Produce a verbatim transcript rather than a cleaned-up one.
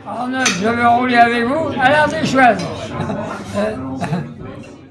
Arnold, je veux rouler avec vous. Alors, c'est chouette.